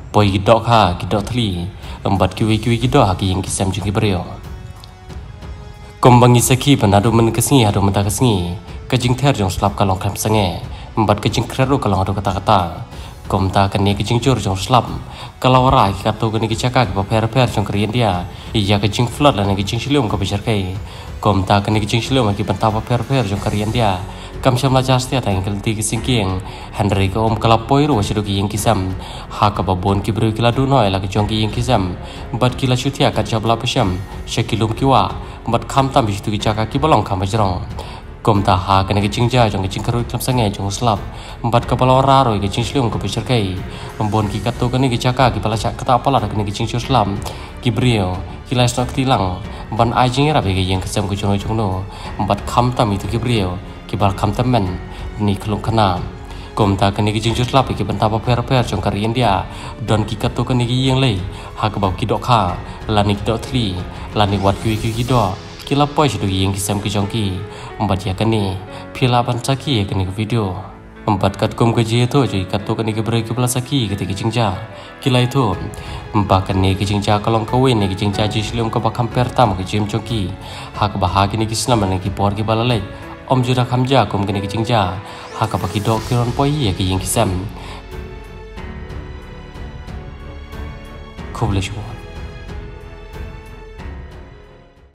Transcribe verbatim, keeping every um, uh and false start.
poi gidok ha gidok tli embat kiwi kiwi gidok ha ki yang kisam jung kibrio kombangi saki penadu men kesingi adu menta kesingi kajing ter jong slap kalong kam sange embat kajing kreru kalong adu kata kata komta kene kajing jur jong slap kalau rai katu kene kicaka ki per per jong krian dia iya kajing flood lan kajing shilum ko bejar kai komta kene kajing shilum ki benta per per jong krian dia kam shamla jastia tang kelti kisingking Henry ko om kalapoi ro shido ki yang kisam ha ka babon ki bru kila du noi la ki jong ki yang kisam bat kila shutia ka jabla pesham shekilum kiwa bat kham tam bi tu ki chaka ki balong kham bajrong kom ta ha kene ki jingja jong ki jingkaru klam sange jong slap bat ka balora ro ki jing shilum ko bejar kai bon ki kato kene ki chaka ki pala chak kata pala kene ki jing slam ki brio kila stok tilang ban ajing ra be ki yang kisam ko jong jong no bat kham tam itu ki brio kibal kam temen ni kelung kena kom ta kene ki jingjus lap ki benta pa per per jong karian dia don ki kato kene ki yang lei ha ka bau ki dok kha lani ki dok tli lani wat ki ki ki do ki la poi sidu yang ki sam ki jong ki embat ya kene phila ban chaki kene ki video empat kat kom ke je to ji kato kene ki bre ki pla saki ki ki jingja ki lai to empa kene ki jingja kalong ko wen ki jingja ji silum ko ba kam per tam ki jim jong ki ha ka ba ha kene ki snam ne ki por ki balalai om jura kamja kom kene ki jingja ha ka baki dok kiron poi ye ki yang kisam khub le shu